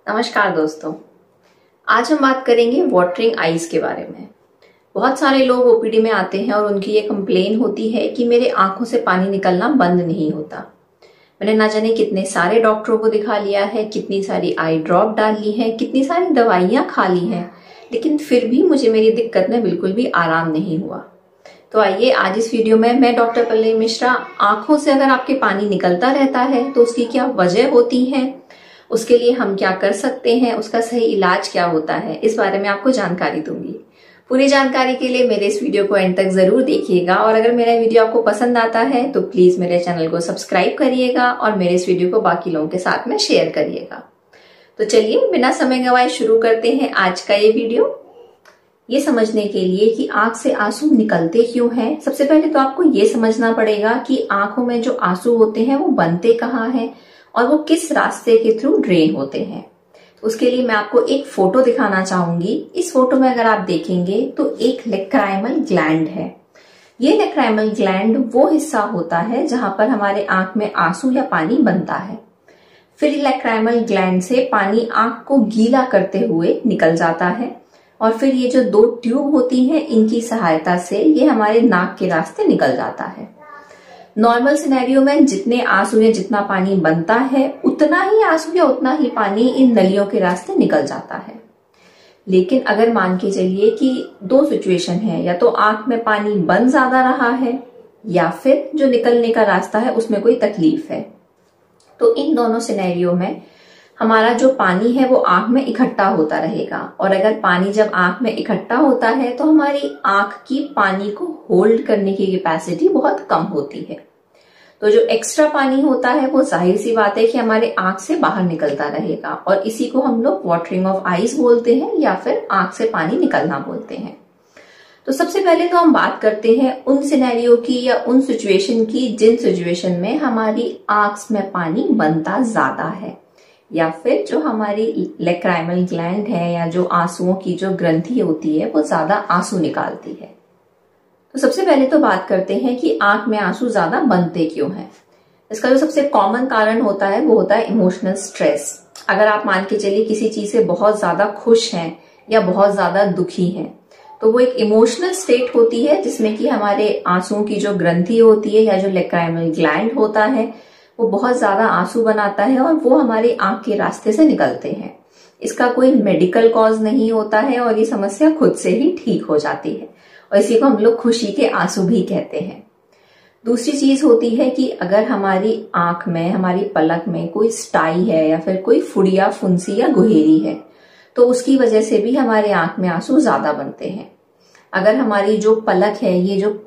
नमस्कार दोस्तों, आज हम बात करेंगे वाटरिंग आईज के बारे में। बहुत सारे लोग ओपीडी में आते हैं और उनकी ये कंप्लेन होती है कि मेरे आंखों से पानी निकलना बंद नहीं होता। मैंने ना जाने कितने सारे डॉक्टरों को दिखा लिया है, कितनी सारी आई ड्रॉप डाल ली है, कितनी सारी दवाइयां खा ली हैं, लेकिन फिर भी मुझे मेरी दिक्कत में बिल्कुल भी आराम नहीं हुआ। तो आइए आज इस वीडियो में मैं डॉक्टर पल्लवी मिश्रा आंखों से अगर आपके पानी निकलता रहता है तो उसकी क्या वजह होती है, उसके लिए हम क्या कर सकते हैं, उसका सही इलाज क्या होता है, इस बारे में आपको जानकारी दूंगी। पूरी जानकारी के लिए मेरे इस वीडियो को एंड तक जरूर देखिएगा और अगर मेरा वीडियो आपको पसंद आता है तो प्लीज मेरे चैनल को सब्सक्राइब करिएगा और मेरे इस वीडियो को बाकी लोगों के साथ में शेयर करिएगा। तो चलिए बिना समय गंवाए शुरू करते हैं आज का ये वीडियो। ये समझने के लिए कि आंख से आंसू निकलते क्यों हैं, सबसे पहले तो आपको ये समझना पड़ेगा कि आंखों में जो आंसू होते हैं वो बनते कहाँ हैं और वो किस रास्ते के थ्रू ड्रेन होते हैं। तो उसके लिए मैं आपको एक फोटो दिखाना चाहूंगी। इस फोटो में अगर आप देखेंगे तो एक लैक्राइमल ग्लैंड है। ये लैक्राइमल ग्लैंड वो हिस्सा होता है जहां पर हमारे आंख में आंसू या पानी बनता है। फिर लैक्राइमल ग्लैंड से पानी आंख को गीला करते हुए निकल जाता है और फिर ये जो दो ट्यूब होती हैं इनकी सहायता से ये हमारे नाक के रास्ते निकल जाता है। नॉर्मल सिनेरियो में जितने आंसू या जितना पानी बनता है उतना ही आंसू या उतना ही पानी इन नलियों के रास्ते निकल जाता है। लेकिन अगर मान के चलिए कि दो सिचुएशन है, या तो आंख में पानी बन ज्यादा रहा है या फिर जो निकलने का रास्ता है उसमें कोई तकलीफ है, तो इन दोनों सिनेरियो में हमारा जो पानी है वो आंख में इकट्ठा होता रहेगा। और अगर पानी जब आंख में इकट्ठा होता है तो हमारी आंख की पानी को होल्ड करने की कैपेसिटी बहुत कम होती है। तो जो एक्स्ट्रा पानी होता है वो जाहिर सी बात है कि हमारे आंख से बाहर निकलता रहेगा और इसी को हम लोग वाटरिंग ऑफ आईज बोलते हैं या फिर आंख से पानी निकलना बोलते हैं। तो सबसे पहले तो हम बात करते हैं उन सिनेरियो की या उन सिचुएशन की जिन सिचुएशन में हमारी आंख में पानी बनता ज्यादा है या फिर जो हमारी लैक्राइमल ग्लैंड है या जो आंसुओं की जो ग्रंथि होती है वो ज्यादा आंसू निकालती है। तो सबसे पहले तो बात करते हैं कि आंख में आंसू ज्यादा बनते क्यों हैं। इसका जो सबसे कॉमन कारण होता है वो होता है इमोशनल स्ट्रेस। अगर आप मान के चलिए किसी चीज से बहुत ज्यादा खुश हैं या बहुत ज्यादा दुखी हैं तो वो एक इमोशनल स्टेट होती है जिसमें कि हमारे आंसुओं की जो ग्रंथि होती है या जो लैक्राइमल ग्लैंड होता है वो बहुत ज्यादा आंसू बनाता है और वो हमारी आंख के रास्ते से निकलते हैं। इसका कोई मेडिकल कॉज नहीं होता है और ये समस्या खुद से ही ठीक हो जाती है और इसी को हम लोग खुशी के आंसू भी कहते हैं। दूसरी चीज होती है कि अगर हमारी आंख में, हमारी पलक में कोई स्टाई है या फिर कोई फुड़िया, फुंसी या गुहेरी है तो उसकी वजह से भी हमारे आंख में आंसू ज्यादा बनते हैं। अगर हमारी जो पलक है,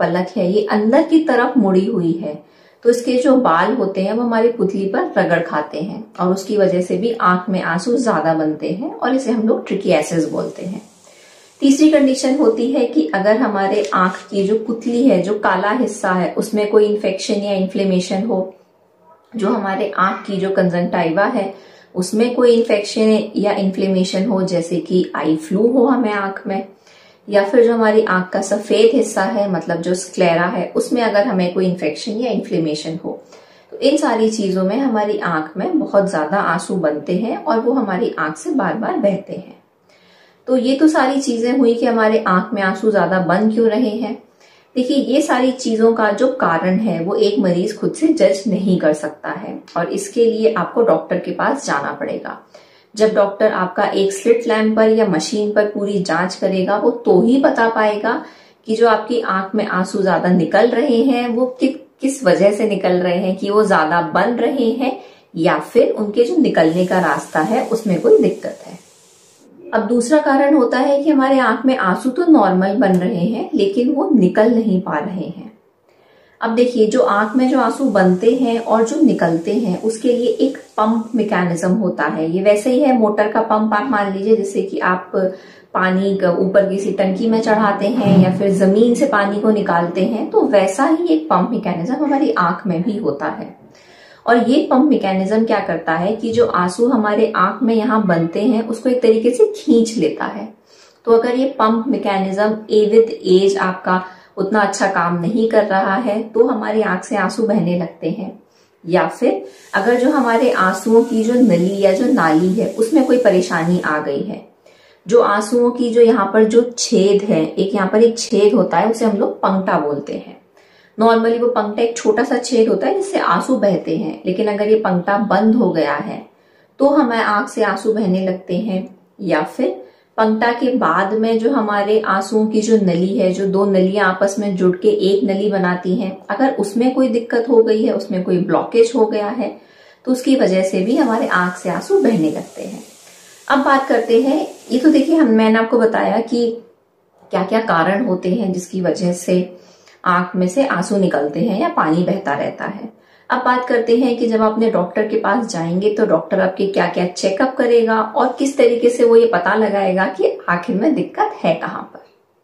ये अंदर की तरफ मुड़ी हुई है तो इसके जो बाल होते हैं वो हमारी पुतली पर रगड़ खाते हैं और उसकी वजह से भी आंख में आंसू ज्यादा बनते हैं और इसे हम लोग ट्रिकियासिस बोलते हैं। तीसरी कंडीशन होती है कि अगर हमारे आंख की जो पुतली है, जो काला हिस्सा है, उसमें कोई इन्फेक्शन या इन्फ्लेमेशन हो, जो हमारे आंख की जो कंजंक्टिवा है उसमें कोई इन्फेक्शन या इन्फ्लेमेशन हो, जैसे कि आई फ्लू हो हमें आंख में, या फिर जो हमारी आंख का सफेद हिस्सा है मतलब जो स्क्लेरा है उसमें अगर हमें कोई इन्फेक्शन या इन्फ्लेमेशन हो, तो इन सारी चीजों में हमारी आंख में बहुत ज्यादा आंसू बनते हैं और वो हमारी आंख से बार बार बहते हैं। तो ये तो सारी चीजें हुई कि हमारे आंख में आंसू ज्यादा बन क्यों रहे हैं। देखिए, ये सारी चीजों का जो कारण है वो एक मरीज खुद से जज नहीं कर सकता है और इसके लिए आपको डॉक्टर के पास जाना पड़ेगा। जब डॉक्टर आपका एक स्लिट लैम्प पर या मशीन पर पूरी जांच करेगा वो तो ही बता पाएगा कि जो आपकी आंख में आंसू ज्यादा निकल रहे हैं वो किस वजह से निकल रहे हैं, कि वो ज्यादा बन रहे हैं या फिर उनके जो निकलने का रास्ता है उसमें कोई दिक्कत है। अब दूसरा कारण होता है कि हमारे आंख में आंसू तो नॉर्मल बन रहे हैं लेकिन वो निकल नहीं पा रहे हैं। अब देखिए, जो आंख में जो आंसू बनते हैं और जो निकलते हैं उसके लिए एक पंप मैकेनिज्म होता है। ये वैसे ही है मोटर का पंप आप मान लीजिए, जैसे कि आप पानी ऊपर किसी टंकी में चढ़ाते हैं या फिर जमीन से पानी को निकालते हैं, तो वैसा ही एक पंप मैकेनिज्म हमारी आंख में भी होता है। और ये पंप मैकेनिज्म क्या करता है कि जो आंसू हमारे आंख में यहाँ बनते हैं उसको एक तरीके से खींच लेता है। तो अगर ये पंप मैकेनिज्म विद एज आपका उतना अच्छा काम नहीं कर रहा है तो हमारी आंख से आंसू बहने लगते हैं। या फिर अगर जो हमारे आंसुओं की जो नली या जो नाली है उसमें कोई परेशानी आ गई है, जो आंसुओं की जो यहाँ पर जो छेद है, एक यहाँ पर एक छेद होता है, उसे हम लोग पंक्टा बोलते हैं। नॉर्मली वो पंक्टा एक छोटा सा छेद होता है जिससे आंसू बहते हैं, लेकिन अगर ये पंक्टा बंद हो गया है तो हमें आंख से आंसू बहने लगते हैं। या फिर पंक्टा के बाद में जो हमारे आंसुओं की जो नली है, जो दो नलियां आपस में जुड़ के एक नली बनाती हैं, अगर उसमें कोई दिक्कत हो गई है, उसमें कोई ब्लॉकेज हो गया है, तो उसकी वजह से भी हमारे आंख से आंसू बहने लगते हैं। अब बात करते हैं, ये तो देखिए मैंने आपको बताया कि क्या क्या कारण होते हैं जिसकी वजह से आंख में से आंसू निकलते हैं या पानी बहता रहता है। अब बात करते हैं कि जब आप अपने डॉक्टर के पास जाएंगे तो डॉक्टर आपके क्या क्या चेकअप करेगा और किस तरीके से वो ये पता लगाएगा कि आखिर में दिक्कत है कहाँ पर।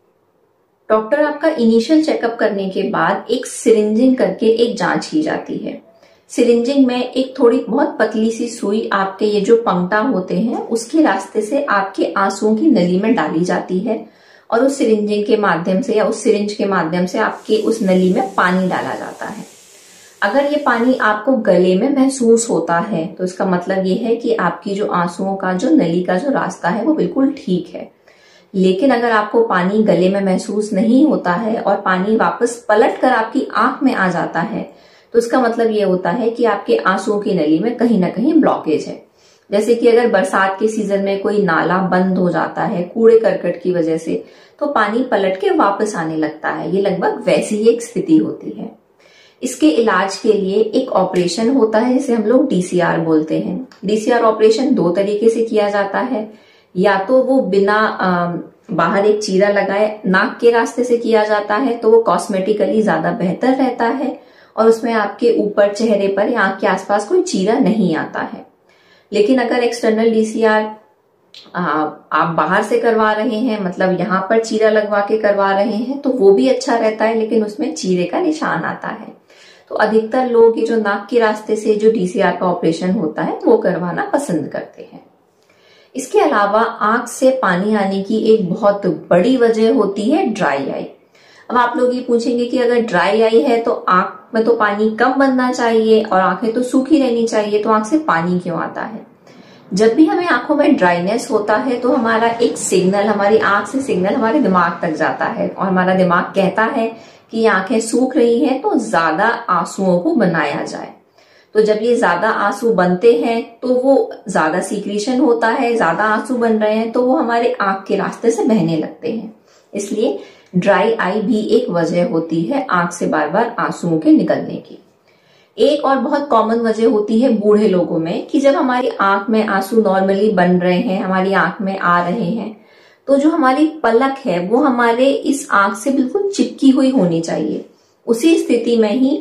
डॉक्टर आपका इनिशियल चेकअप करने के बाद एक सिरिंजिंग करके एक जांच की जाती है। सिरिंजिंग में एक थोड़ी बहुत पतली सी सुई आपके ये जो पंक्टा होते हैं उसके रास्ते से आपके आंसुओं की नली में डाली जाती है और उस सिरिंजिंग के माध्यम से या उस सिरिंज के माध्यम से आपके उस नली में पानी डाला जाता है। अगर ये पानी आपको गले में महसूस होता है तो इसका मतलब ये है कि आपकी जो आंसुओं का जो नली का जो रास्ता है वो बिल्कुल ठीक है। लेकिन अगर आपको पानी गले में महसूस नहीं होता है और पानी वापस पलट कर आपकी आंख में आ जाता है तो इसका मतलब ये होता है कि आपके आंसुओं की नली में कहीं ना कहीं ब्लॉकेज है। जैसे कि अगर बरसात के सीजन में कोई नाला बंद हो जाता है कूड़े करकट की वजह से, तो पानी पलट के वापस आने लगता है। ये लगभग वैसी ही एक स्थिति होती है। इसके इलाज के लिए एक ऑपरेशन होता है जिसे हम लोग DCR बोलते हैं। DCR ऑपरेशन दो तरीके से किया जाता है, या तो वो बिना बाहर एक चीरा लगाए नाक के रास्ते से किया जाता है, तो वो कॉस्मेटिकली ज्यादा बेहतर रहता है और उसमें आपके ऊपर चेहरे पर या आंख के आसपास कोई चीरा नहीं आता है। लेकिन अगर एक्सटर्नल DCR आप बाहर से करवा रहे हैं, मतलब यहाँ पर चीरा लगवा के करवा रहे हैं, तो वो भी अच्छा रहता है, लेकिन उसमें चीरे का निशान आता है। तो अधिकतर लोग ये जो नाक के रास्ते से जो DCR का ऑपरेशन होता है वो करवाना पसंद करते हैं। इसके अलावा आंख से पानी आने की एक बहुत बड़ी वजह होती है ड्राई आई। अब आप लोग ये पूछेंगे कि अगर ड्राई आई है तो आंख में तो पानी कम बनना चाहिए और आंखें तो सूखी रहनी चाहिए, तो आंख से पानी क्यों आता है? जब भी हमें आंखों में ड्राइनेस होता है तो हमारा एक सिग्नल, हमारी आंख से सिग्नल हमारे दिमाग तक जाता है और हमारा दिमाग कहता है कि आंखें सूख रही हैं तो ज्यादा आंसुओं को बनाया जाए। तो जब ये ज्यादा आंसू बनते हैं तो वो ज्यादा सीक्रेशन होता है, ज्यादा आंसू बन रहे हैं तो वो हमारे आंख के रास्ते से बहने लगते हैं। इसलिए ड्राई आई भी एक वजह होती है आंख से बार बार आंसुओं के निकलने की। एक और बहुत कॉमन वजह होती है बूढ़े लोगों में कि जब हमारी आंख में आंसू नॉर्मली बन रहे हैं, हमारी आंख में आ रहे हैं, तो जो हमारी पलक है वो हमारे इस आंख से बिल्कुल चिपकी हुई होनी चाहिए। उसी स्थिति में ही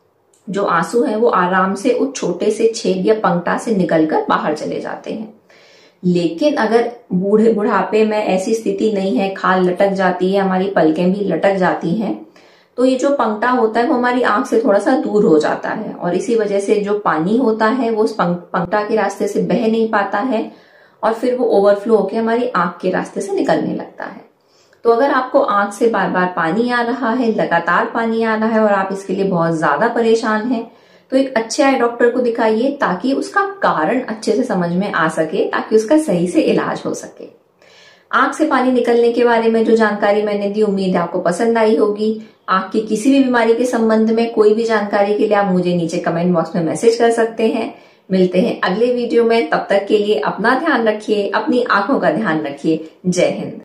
जो आंसू है वो आराम से उस छोटे से छेद या पंक्टा से निकलकर बाहर चले जाते हैं। लेकिन अगर बुढ़ापे में ऐसी स्थिति नहीं है, खाल लटक जाती है, हमारी पलकें भी लटक जाती हैं, तो ये जो पंक्टा होता है वो हमारी आंख से थोड़ा सा दूर हो जाता है और इसी वजह से जो पानी होता है वो उस पंक्टा के रास्ते से बह नहीं पाता है और फिर वो ओवरफ्लो होकर हमारी आंख के रास्ते से निकलने लगता है। तो अगर आपको आंख से बार बार पानी आ रहा है, लगातार पानी आ रहा है और आप इसके लिए बहुत ज्यादा परेशान हैं, तो एक अच्छे आई डॉक्टर को दिखाइए ताकि उसका कारण अच्छे से समझ में आ सके, ताकि उसका सही से इलाज हो सके। आंख से पानी निकलने के बारे में जो जानकारी मैंने दी, उम्मीद है आपको पसंद आई होगी। आंख की किसी भी बीमारी के संबंध में कोई भी जानकारी के लिए आप मुझे नीचे कमेंट बॉक्स में मैसेज कर सकते हैं। मिलते हैं अगले वीडियो में, तब तक के लिए अपना ध्यान रखिए, अपनी आंखों का ध्यान रखिए। जय हिंद।